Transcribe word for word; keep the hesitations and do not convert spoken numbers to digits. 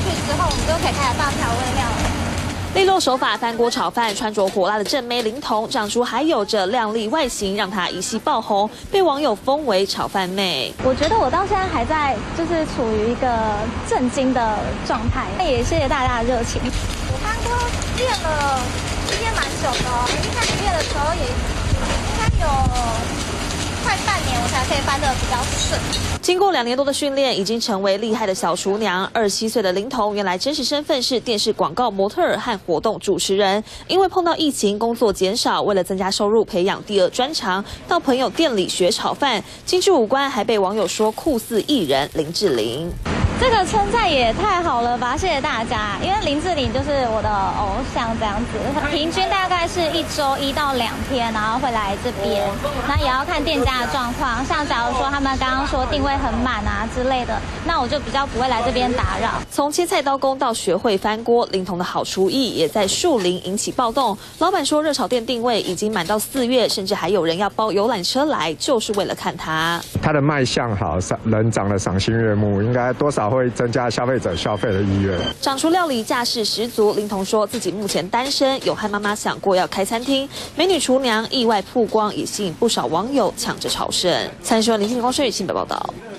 之后，我们就可以开始放调味料了。 利落手法翻锅炒饭，穿着火辣的正妹林彤，长出还有着靓丽外形，让她一夕爆红，被网友封为炒饭妹。 我觉得我到现在还在就是处于一个震惊的状态，也谢谢大家的热情。我翻锅练了练蛮久的哦，一开始练的时候也应该有快半年，我才可以翻得比较顺。 经过两年多的训练，已经成为厉害的小厨娘。二十七岁的林彤，原来真实身份是电视广告模特儿和活动主持人。因为碰到疫情，工作减少，为了增加收入，培养第二专长，到朋友店里学炒饭。精致五官，还被网友说酷似艺人林志玲。 这个称赞也太好了吧！谢谢大家，因为林志玲就是我的偶像，这样子，平均大概是一周一到两天，然后会来这边。那也要看店家的状况，像假如说他们刚刚说定位很满啊之类的，那我就比较不会来这边打扰。 从切菜刀工到学会翻锅，林彤的好厨艺也在树林引起暴动。老板说，热炒店定位已经满到四月，甚至还有人要包游览车来，就是为了看他。 他的卖相好，人长得赏心悦目，应该多少 会增加消费者消费的意愿。 掌厨料理架势十足，林彤说自己目前单身，有和妈妈想过要开餐厅。美女厨娘意外曝光，也吸引不少网友抢着朝圣。三十万林信光、薛雨欣报道。